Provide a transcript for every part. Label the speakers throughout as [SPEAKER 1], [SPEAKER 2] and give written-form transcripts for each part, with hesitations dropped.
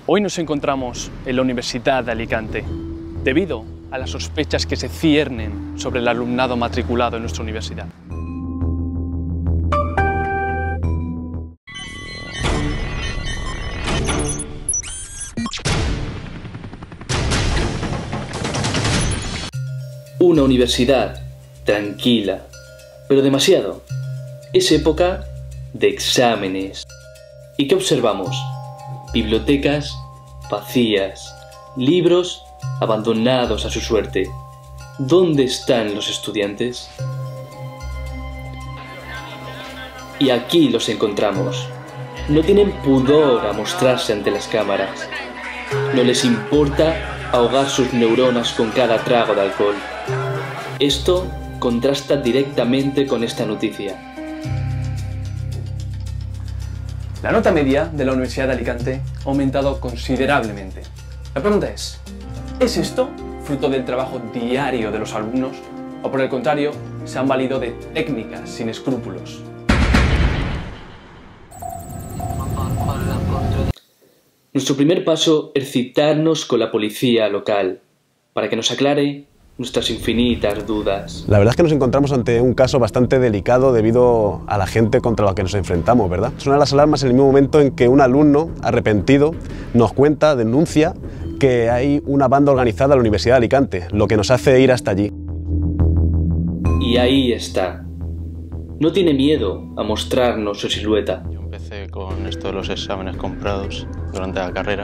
[SPEAKER 1] Hoy nos encontramos en la Universidad de Alicante, debido a las sospechas que se ciernen sobre el alumnado matriculado en nuestra universidad. Una universidad tranquila, pero demasiado. Es época de exámenes. ¿Y qué observamos? Bibliotecas vacías, libros abandonados a su suerte. ¿Dónde están los estudiantes? Y aquí los encontramos. No tienen pudor a mostrarse ante las cámaras. No les importa ahogar sus neuronas con cada trago de alcohol. Esto contrasta directamente con esta noticia. La nota media de la Universidad de Alicante ha aumentado considerablemente. La pregunta ¿es esto fruto del trabajo diario de los alumnos o por el contrario se han valido de técnicas sin escrúpulos? Nuestro primer paso es citarnos con la policía local para que nos aclare nuestras infinitas dudas.
[SPEAKER 2] La verdad es que nos encontramos ante un caso bastante delicado debido a la gente contra la que nos enfrentamos, ¿verdad? Suenan las alarmas en el mismo momento en que un alumno arrepentido nos cuenta, denuncia, que hay una banda organizada en la Universidad de Alicante, lo que nos hace ir hasta allí.
[SPEAKER 1] Y ahí está. No tiene miedo a mostrarnos su silueta.
[SPEAKER 3] Yo empecé con esto de los exámenes comprados durante la carrera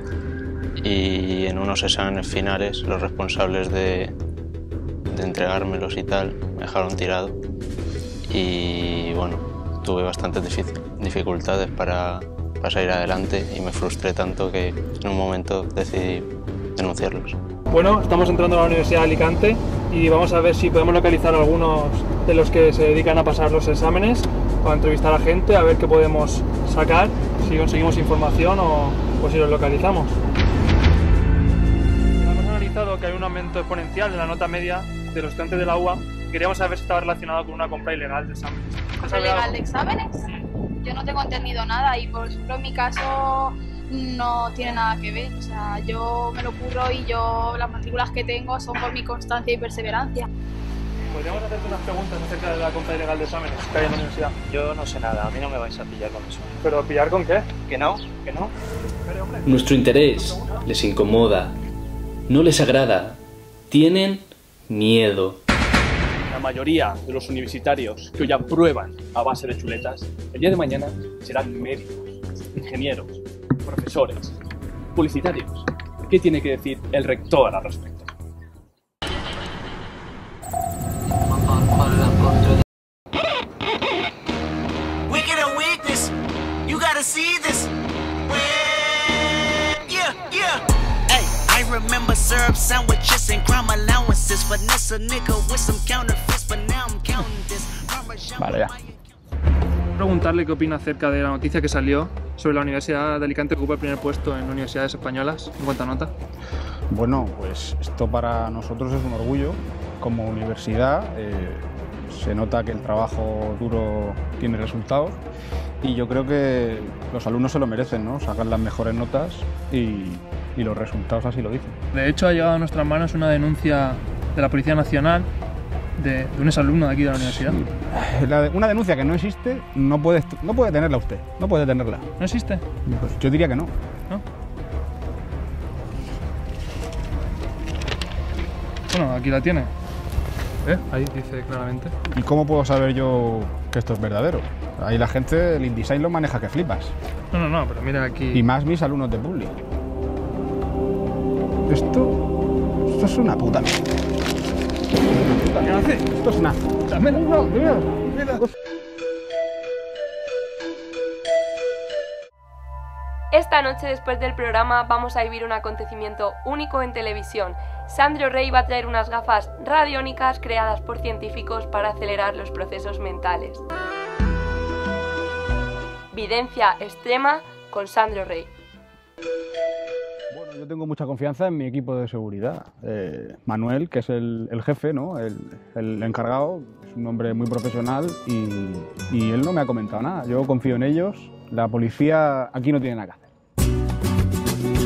[SPEAKER 3] y en unos exámenes finales los responsables de entregármelos y tal me dejaron tirado y bueno, tuve bastantes dificultades para salir adelante y me frustré tanto que en un momento decidí denunciarlos.
[SPEAKER 4] Bueno, estamos entrando a la Universidad de Alicante y vamos a ver si podemos localizar a algunos de los que se dedican a pasar los exámenes para entrevistar a gente, a ver qué podemos sacar, si conseguimos información o si los localizamos. Hemos analizado que hay un aumento exponencial en la nota media de los estudiantes de la UA. Queríamos saber si estaba relacionado con una compra ilegal de exámenes.
[SPEAKER 5] ¿Compra ilegal de exámenes? Yo no tengo entendido nada y por ejemplo en mi caso no tiene nada que ver. O sea, yo me lo curro y las matrículas que tengo son por mi constancia y perseverancia.
[SPEAKER 4] ¿Podríamos hacerte unas preguntas acerca de la compra ilegal de exámenes que hay en la universidad?
[SPEAKER 6] Yo no sé nada, a mí no me vais a pillar con eso.
[SPEAKER 4] ¿Pero pillar con qué?
[SPEAKER 6] ¿Que no?
[SPEAKER 4] ¿Que no?
[SPEAKER 1] Nuestro interés les incomoda, no les agrada, tienen miedo.
[SPEAKER 7] La mayoría de los universitarios que hoy aprueban a base de chuletas, el día de mañana serán médicos, ingenieros, profesores, publicitarios. ¿Qué tiene que decir el rector al respecto?
[SPEAKER 8] Remember syrup sandwiches and crime allowances. Vanessa nigga with some counterfeits, but now I'm counting this.
[SPEAKER 4] Vale, ya. Preguntarle qué opina acerca de la noticia que salió sobre la Universidad de Alicante que ocupa el primer puesto en universidades españolas en cuanto a nota.
[SPEAKER 9] Bueno, pues esto para nosotros es un orgullo. Como universidad se nota que el trabajo duro tiene resultados y yo creo que los alumnos se lo merecen, ¿no? Sacan las mejores notas y los resultados así lo dicen. De hecho, ha llegado a nuestras manos una denuncia de la Policía Nacional de un exalumno de aquí de la universidad. Sí. Una denuncia que no existe, no puede tenerla usted, no puede tenerla. ¿No existe? Pues yo diría que no. ¿No? Bueno, aquí la tiene. Ahí dice claramente. ¿Y cómo puedo saber yo que esto es verdadero? Ahí la gente, el InDesign lo maneja que flipas. No, pero mira aquí. Y más mis alumnos de Publi. Esto es una puta mierda. ¿Qué hace? Esto es una... Mira.
[SPEAKER 10] Esta noche, después del programa, vamos a vivir un acontecimiento único en televisión. Sandro Rey va a traer unas gafas radiónicas creadas por científicos para acelerar los procesos mentales. Videncia extrema con Sandro Rey.
[SPEAKER 9] Bueno, yo tengo mucha confianza en mi equipo de seguridad. Manuel, que es el jefe, ¿no? el encargado, es un hombre muy profesional y él no me ha comentado nada. Yo confío en ellos. La policía aquí no tiene nada que hacer.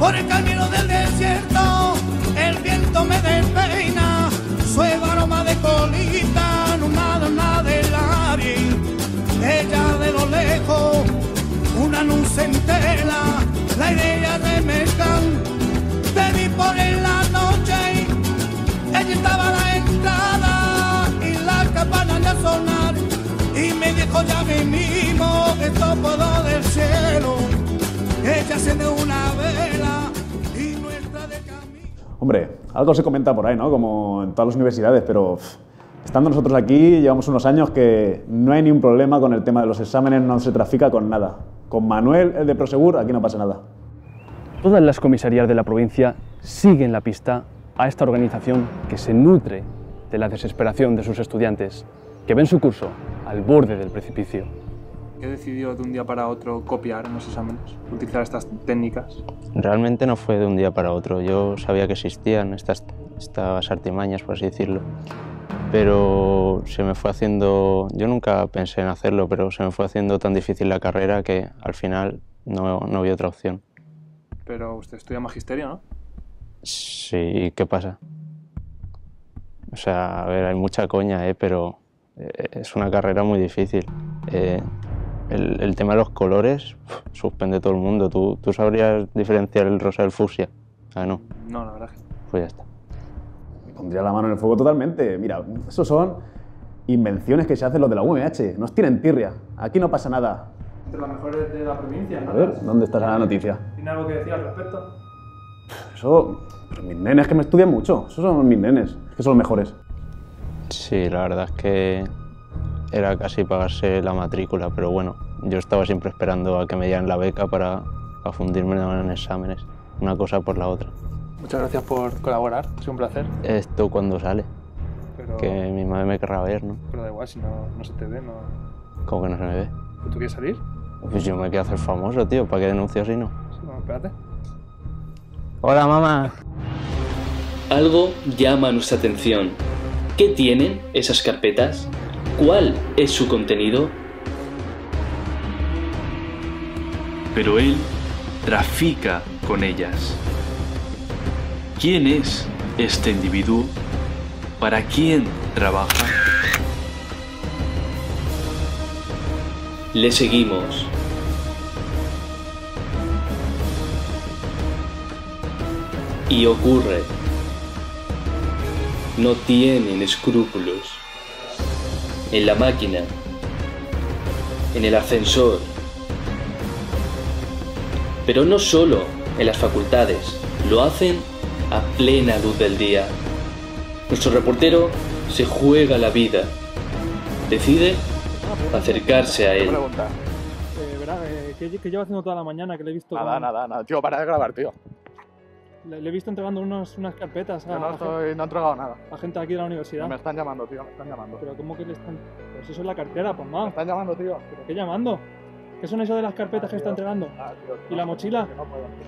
[SPEAKER 11] Por el camino del desierto, el viento me despeina, suave aroma de colita, nada de labios. Ella de lo lejos, una luz entera, la idea de mercar. Te vi por en la noche, ella estaba a la entrada y la campana de sonar. Y me dijo ya mismo que topo del cielo, ella enciende una vela y nuestra de camino.
[SPEAKER 12] Hombre, algo se comenta por ahí, ¿no? Como en todas las universidades, pero estando nosotros aquí llevamos unos años que no hay ni un problema con el tema de los exámenes, no se trafica con nada. Con Manuel, el de Prosegur, aquí no pasa nada.
[SPEAKER 7] Todas las comisarías de la provincia siguen la pista a esta organización que se nutre de la desesperación de sus estudiantes, que ven su curso al borde del precipicio.
[SPEAKER 4] ¿Qué decidió de un día para otro copiar en los exámenes, utilizar estas técnicas?
[SPEAKER 3] Realmente no fue de un día para otro. Yo sabía que existían estas artimañas, por así decirlo, pero se me fue haciendo... Yo nunca pensé en hacerlo, pero se me fue haciendo tan difícil la carrera que al final no vi otra opción.
[SPEAKER 4] Pero usted estudia magisterio, ¿no?
[SPEAKER 3] Sí, ¿qué pasa? O sea, a ver, hay mucha coña, pero es una carrera muy difícil. El tema de los colores suspende todo el mundo. ¿Tú sabrías diferenciar el rosa del fucsia? Ah, no.
[SPEAKER 4] No, la verdad que...
[SPEAKER 3] Pues ya está.
[SPEAKER 12] Me pondría la mano en el fuego totalmente. Mira, esos son invenciones que se hacen los de la UMH. Nos tienen tirria. Aquí no pasa nada.
[SPEAKER 4] De las mejores de la provincia, ¿no?
[SPEAKER 12] A ver, ¿dónde está la noticia?
[SPEAKER 4] ¿Tiene algo que decir al respecto?
[SPEAKER 12] Eso... Pero mis nenes que me estudian mucho. Esos son mis nenes, que son los mejores.
[SPEAKER 3] Sí, la verdad es que era casi pagarse la matrícula, pero bueno, yo estaba siempre esperando a que me dieran la beca para fundirme en exámenes, una cosa por la otra.
[SPEAKER 4] Muchas gracias por colaborar, ha sido un placer.
[SPEAKER 3] ¿Esto cuándo sale?
[SPEAKER 4] Pero...
[SPEAKER 3] Que mi madre me querrá ver, ¿no?
[SPEAKER 4] Pero da igual, si no se te ve, no...
[SPEAKER 3] ¿Cómo que no se me ve?
[SPEAKER 4] ¿Tú quieres salir?
[SPEAKER 3] Pues yo me quiero hacer famoso, tío, ¿para qué denuncio si no?
[SPEAKER 4] Sí, bueno, espérate.
[SPEAKER 3] Hola, mamá.
[SPEAKER 1] Algo llama nuestra atención. ¿Qué tienen esas carpetas? ¿Cuál es su contenido? Pero él trafica con ellas. ¿Quién es este individuo? ¿Para quién trabaja? Le seguimos. Y ocurre. No tienen escrúpulos. En la máquina, en el ascensor, pero no solo en las facultades, lo hacen a plena luz del día. Nuestro reportero se juega la vida, decide acercarse a él.
[SPEAKER 4] Verá, ¿qué lleva haciendo toda la mañana? Que le he visto...
[SPEAKER 13] Nada, tío, para de grabar, tío.
[SPEAKER 4] Le he visto entregando unas carpetas
[SPEAKER 13] Yo no he entregado nada.
[SPEAKER 4] A gente aquí de la universidad.
[SPEAKER 13] Me están llamando, tío, me están llamando.
[SPEAKER 4] ¿Pero cómo que le están...? Pues eso es la cartera, pues más.
[SPEAKER 13] Me están llamando, tío.
[SPEAKER 4] ¿Pero qué llamando? ¿Qué son eso de las carpetas que está entregando?
[SPEAKER 13] Tío,
[SPEAKER 4] ¿Y la mochila?
[SPEAKER 13] No puedo, tío.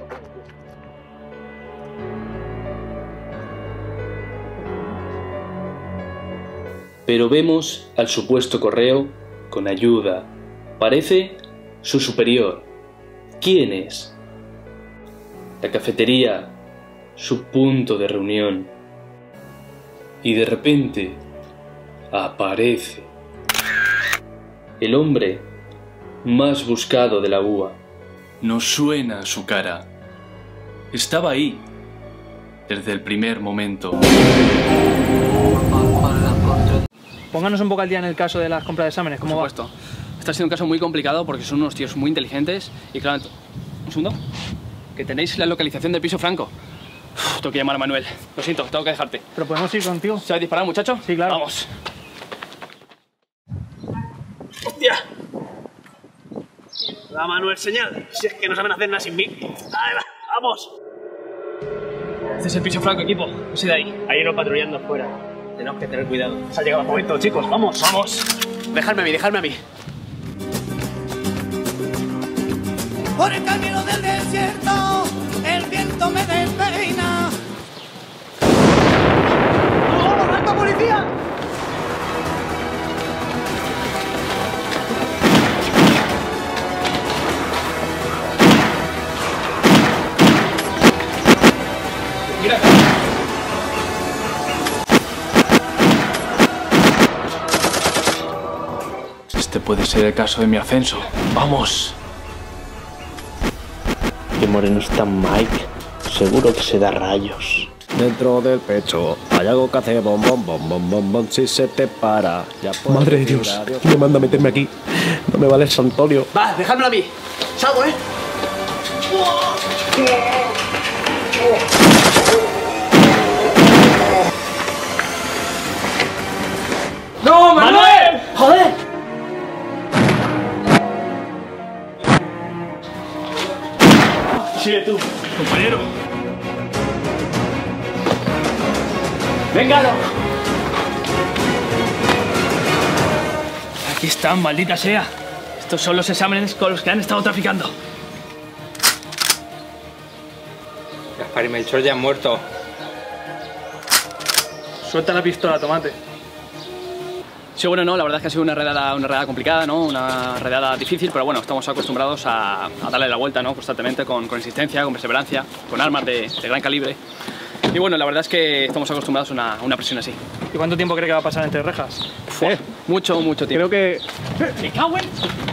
[SPEAKER 1] Pero vemos al supuesto correo con ayuda. Parece su superior. ¿Quién es? La cafetería, su punto de reunión. Y de repente aparece el hombre más buscado de la UA. Nos suena su cara. Estaba ahí desde el primer momento.
[SPEAKER 4] Pónganos un poco al día en el caso de las compras de exámenes. ¿Cómo
[SPEAKER 7] Por supuesto. Está siendo un caso muy complicado porque son unos tíos muy inteligentes y claro... ¿Un segundo? Que tenéis la localización del piso Franco. Tengo que llamar a Manuel. Lo siento, tengo que dejarte.
[SPEAKER 4] ¿Pero podemos ir contigo?
[SPEAKER 7] ¿Sabes disparar, muchacho?
[SPEAKER 4] Sí, claro.
[SPEAKER 7] Vamos. ¡Hostia!
[SPEAKER 6] Da Manuel señal. Si es que no saben hacer nada sin mí. Dale, vamos.
[SPEAKER 7] Este es el piso Franco, equipo. No sé de ahí.
[SPEAKER 6] Hay uno patrullando fuera. Tenemos que tener cuidado. Se ha llegado el momento, chicos. Vamos.
[SPEAKER 7] Vamos. Dejadme a mí.
[SPEAKER 11] Por el camino del desierto, el viento me despeina. ¡Vamos, alta policía!
[SPEAKER 7] puede ser el caso de mi ascenso. ¡Vamos!
[SPEAKER 6] Qué moreno está Mike. Seguro que se da rayos.
[SPEAKER 14] Dentro del pecho hay algo que hace bom bom bom bom bom bom. Si se te para, ya puedes.
[SPEAKER 6] Madre de Dios, me manda a meterme aquí. No me vale el Santolio.
[SPEAKER 15] Va, dejádmelo a mí. Salgo, ¿eh?
[SPEAKER 4] ¡No, Manuel!
[SPEAKER 15] ¡Joder!
[SPEAKER 4] Sigue tú, compañero.
[SPEAKER 15] ¡Véngalo!
[SPEAKER 4] Aquí están, maldita sea. Estos son los exámenes con los que han estado traficando.
[SPEAKER 16] Gaspar y Melchor ya han muerto.
[SPEAKER 4] Suelta la pistola, Tomate.
[SPEAKER 7] Sí, bueno, no, la verdad es que ha sido una redada complicada, ¿no? Una redada difícil, pero bueno, estamos acostumbrados a darle la vuelta, ¿no? Constantemente, con insistencia, con perseverancia, con armas de gran calibre. Y bueno, la verdad es que estamos acostumbrados a una presión así.
[SPEAKER 4] ¿Y cuánto tiempo cree que va a pasar entre rejas?
[SPEAKER 7] Mucho tiempo.
[SPEAKER 4] Creo que... ¡Me cago en!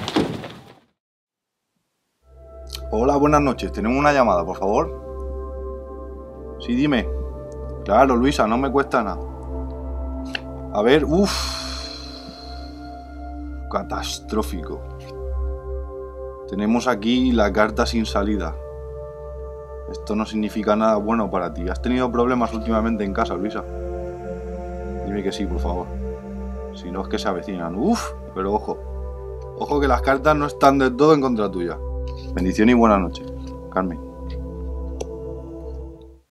[SPEAKER 17] Hola, buenas noches. Tenemos una llamada, por favor. Sí, dime. Claro, Luisa, no me cuesta nada. A ver, catastrófico. Tenemos aquí la carta sin salida. Esto no significa nada bueno para ti. ¿Has tenido problemas últimamente en casa, Luisa? Dime que sí, por favor. Si no, es que se avecinan. Pero ojo. Ojo que las cartas no están del todo en contra tuya. Bendición y buenas noches, Carmen.